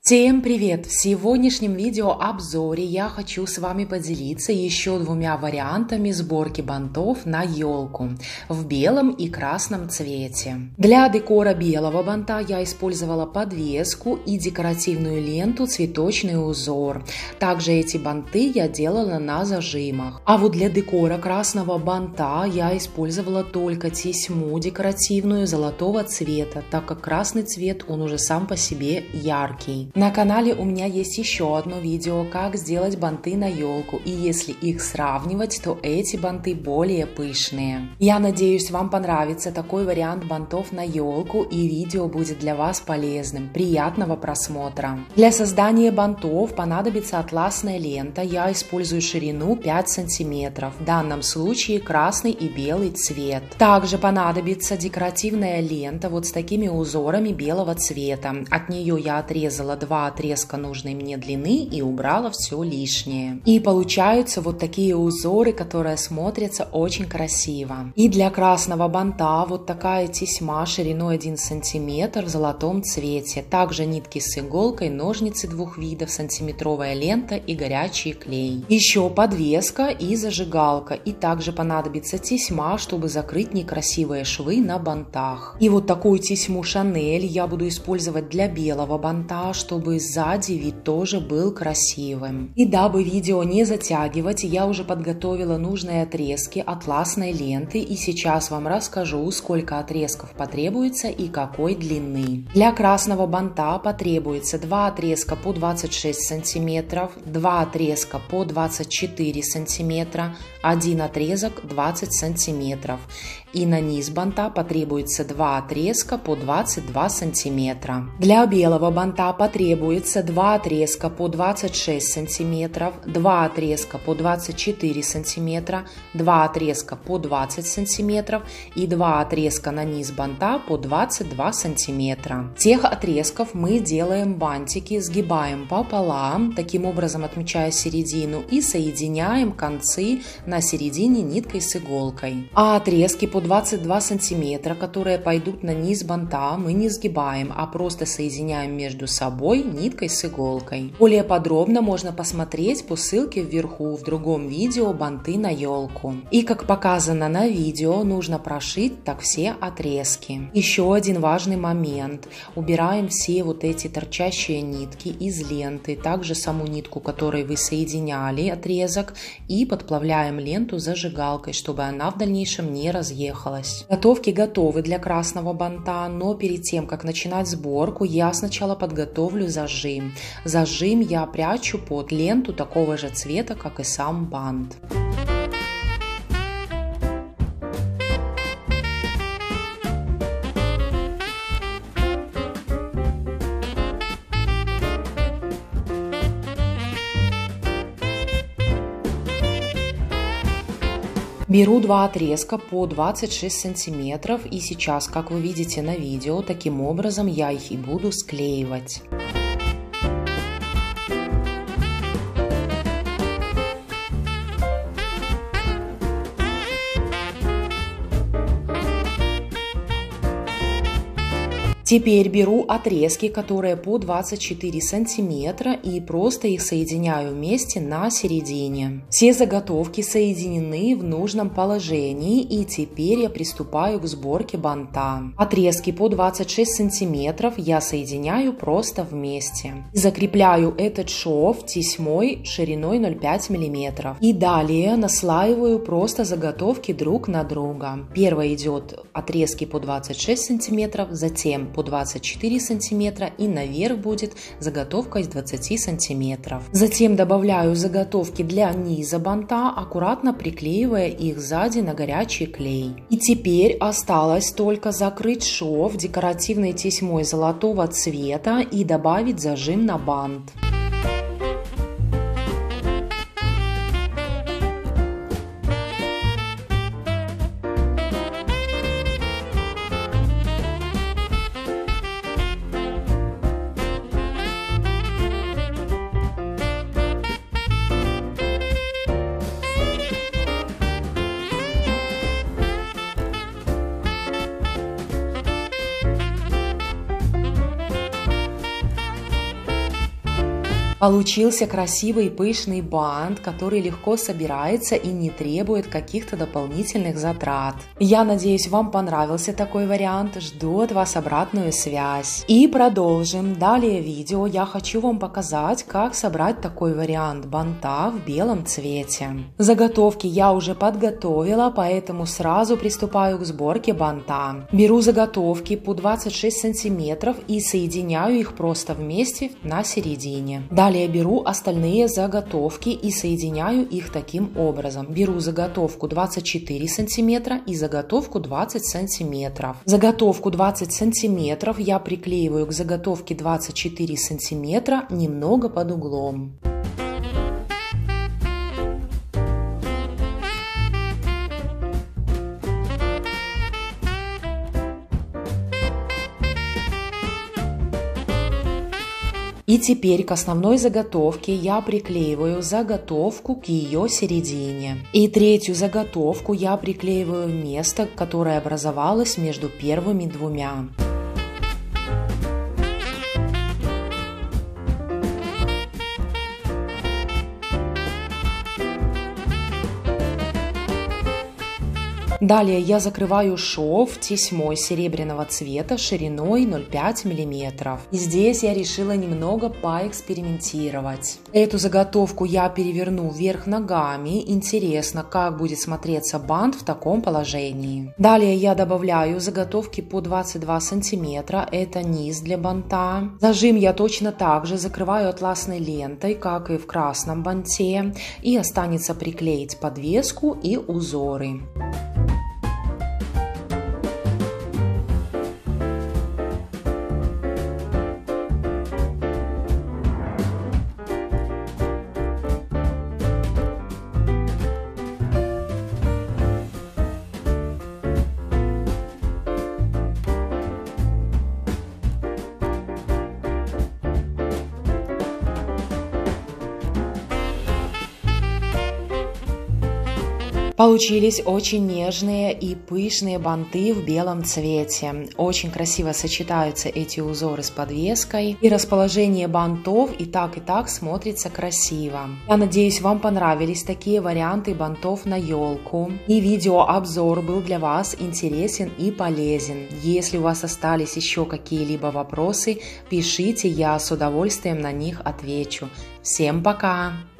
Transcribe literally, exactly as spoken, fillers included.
Всем привет! В сегодняшнем видеообзоре я хочу с вами поделиться еще двумя вариантами сборки бантов на елку в белом и красном цвете. Для декора белого банта я использовала подвеску и декоративную ленту цветочный узор. Также эти банты я делала на зажимах. А вот для декора красного банта я использовала только тесьму декоративную золотого цвета, так как красный цвет он уже сам по себе яркий. На канале у меня есть еще одно видео, как сделать банты на елку, и если их сравнивать, то эти банты более пышные. Я надеюсь, вам понравится такой вариант бантов на елку, и видео будет для вас полезным. Приятного просмотра! Для создания бантов понадобится атласная лента, я использую ширину пять сантиметров, в данном случае красный и белый цвет. Также понадобится декоративная лента вот с такими узорами белого цвета, от нее я отрезала два отрезка нужной мне длины и убрала все лишнее. И получаются вот такие узоры, которые смотрятся очень красиво. И для красного банта вот такая тесьма шириной один сантиметр в золотом цвете. Также нитки с иголкой, ножницы двух видов, сантиметровая лента и горячий клей. Еще подвеска и зажигалка. И также понадобится тесьма, чтобы закрыть некрасивые швы на бантах. И вот такую тесьму Шанель я буду использовать для белого банта, чтобы чтобы сзади вид тоже был красивым. И дабы видео не затягивать, я уже подготовила нужные отрезки атласной ленты, и сейчас вам расскажу, сколько отрезков потребуется и какой длины. Для красного банта потребуется два отрезка по двадцать шесть сантиметров, два отрезка по двадцать четыре сантиметра, один отрезок двадцать сантиметров. И на низ банта потребуется два отрезка по двадцать два сантиметра. Для белого банта потребуется два отрезка по двадцать шесть сантиметров, два отрезка по двадцать четыре сантиметра, два отрезка по двадцать сантиметров и два отрезка на низ банта по двадцать два сантиметра. Тех отрезков мы делаем бантики, сгибаем пополам, таким образом отмечая середину, и соединяем концы на середине ниткой с иголкой. А отрезки по двадцать два сантиметра, которые пойдут на низ банта, мы не сгибаем, а просто соединяем между собой ниткой с иголкой. Более подробно можно посмотреть по ссылке вверху в другом видео банты на елку. И как показано на видео, нужно прошить так все отрезки. Еще один важный момент. Убираем все вот эти торчащие нитки из ленты, также саму нитку, которой вы соединяли отрезок, и подплавляем ленту зажигалкой, чтобы она в дальнейшем не разъехалась. Заготовки готовы для красного банта, но перед тем, как начинать сборку, я сначала подготовлю зажим. Зажим я прячу под ленту такого же цвета, как и сам бант. Беру два отрезка по двадцать шесть сантиметров, и сейчас, как вы видите на видео, таким образом я их и буду склеивать. Теперь беру отрезки, которые по двадцать четыре сантиметра, и просто их соединяю вместе на середине. Все заготовки соединены в нужном положении, и теперь я приступаю к сборке банта. Отрезки по двадцать шесть сантиметров я соединяю просто вместе. Закрепляю этот шов тесьмой шириной ноль целых пять десятых миллиметра. И далее наслаиваю просто заготовки друг на друга. Первое идет отрезки по двадцать шесть сантиметров, затем по двадцать четыре сантиметра, и наверх будет заготовка из двадцати сантиметров. Затем добавляю заготовки для низа банта, аккуратно приклеивая их сзади на горячий клей. И теперь осталось только закрыть шов декоративной тесьмой золотого цвета и добавить зажим на бант. Получился красивый пышный бант, который легко собирается и не требует каких-то дополнительных затрат. Я надеюсь, вам понравился такой вариант. Жду от вас обратную связь. И продолжим. Далее видео я хочу вам показать, как собрать такой вариант банта в белом цвете. Заготовки я уже подготовила, поэтому сразу приступаю к сборке банта. Беру заготовки по двадцать шесть сантиметров и соединяю их просто вместе на середине. Далее беру остальные заготовки и соединяю их таким образом. Беру заготовку двадцать четыре сантиметра и заготовку двадцать сантиметров. Заготовку двадцать сантиметров я приклеиваю к заготовке двадцать четыре сантиметра немного под углом. И теперь к основной заготовке я приклеиваю заготовку к ее середине. И третью заготовку я приклеиваю в место, которое образовалось между первыми двумя. Далее я закрываю шов тесьмой серебряного цвета шириной ноль целых пять десятых миллиметра. И здесь я решила немного поэкспериментировать. Эту заготовку я переверну вверх ногами. Интересно, как будет смотреться бант в таком положении. Далее я добавляю заготовки по двадцать два сантиметра. Это низ для банта. Зажим я точно так же закрываю атласной лентой, как и в красном банте. И останется приклеить подвеску и узоры. Получились очень нежные и пышные банты в белом цвете. Очень красиво сочетаются эти узоры с подвеской. И расположение бантов и так и так смотрится красиво. Я надеюсь, вам понравились такие варианты бантов на елку. И видеообзор был для вас интересен и полезен. Если у вас остались еще какие-либо вопросы, пишите, я с удовольствием на них отвечу. Всем пока!